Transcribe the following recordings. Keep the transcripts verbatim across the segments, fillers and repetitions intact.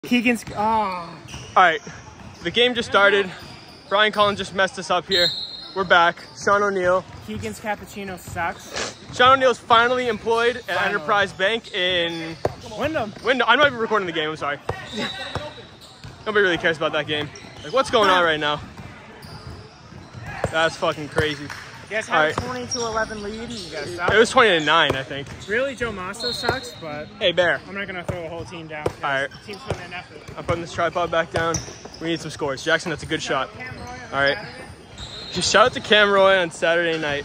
Keegan's. Oh. All right, the game just started. Brian Collins just messed us up here. We're back. Sean O'Neill. Keegan's cappuccino sucks. Sean O'Neill's finally employed at Finally. Enterprise Bank in Wyndham. Wyndham. I'm not even recording the game. I'm sorry. Nobody really cares about that game. Like, what's going on right now? That's fucking crazy. You guys All had right. a twenty to eleven lead. And you guys suck. It was twenty to nine, I think. Really, Joe Masto sucks, but Hey, Bear. I'm not gonna throw the whole team down. All right. Team's putting in effort. I'm putting this tripod back down. We need some scores. Jackson, that's a good shot. All right. Just shout out to Cam Roy on Saturday night.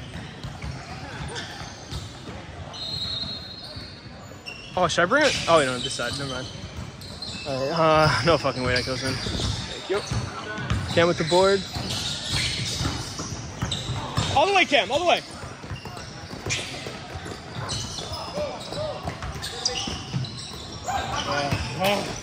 Oh, should I bring it? Oh, wait, no, this side. Never mind. All right. Uh, no fucking way that goes in. Thank you. Cam with the board. All the way, Cam. All the way. Oh.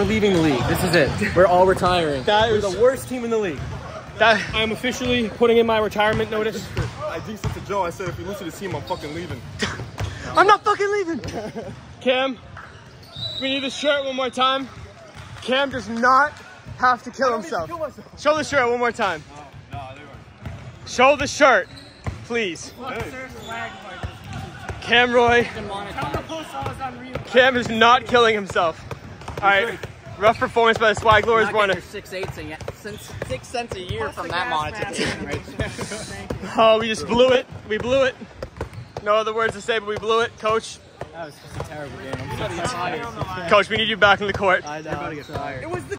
We're leaving the league. This is it. We're all retiring. That We're is- the worst team in the league. That I'm officially putting in my retirement notice. I jinxed it to Joe. I said if you lose to the team, I'm fucking leaving. I'm not fucking leaving. Cam, we need this shirt one more time. Cam does not have to kill himself. Show the shirt one more time. No, no, they were. Show the shirt, please. Cam Roy. Cam is not killing himself. All right, rough performance by the Swag Lords. Not One. getting your six eighths a since six cents a year from that monetization right there. Oh, we just blew it. We blew it. No other words to say, but we blew it, Coach. That was just a terrible game. I'm so tired. Coach, we need you back in the court. I know. I'm sorry. It was the